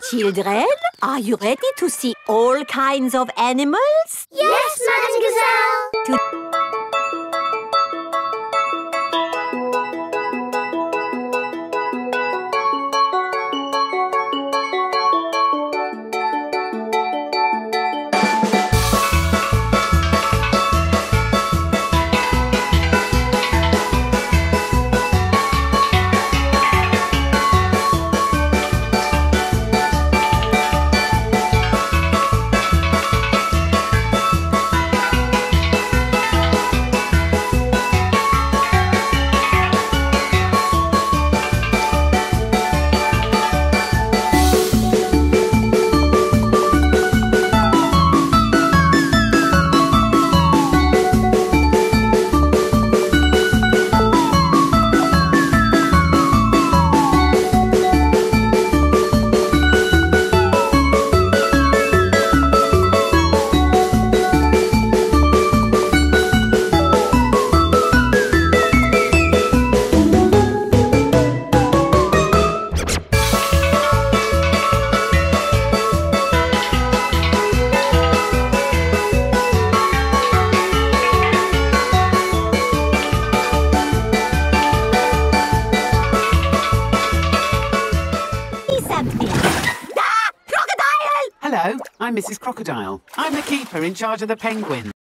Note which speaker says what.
Speaker 1: Children, are you ready to see all kinds of animals?
Speaker 2: Yes, Madam Gazelle!
Speaker 3: Hello, I'm Mrs. Crocodile. I'm the keeper in charge of the penguins.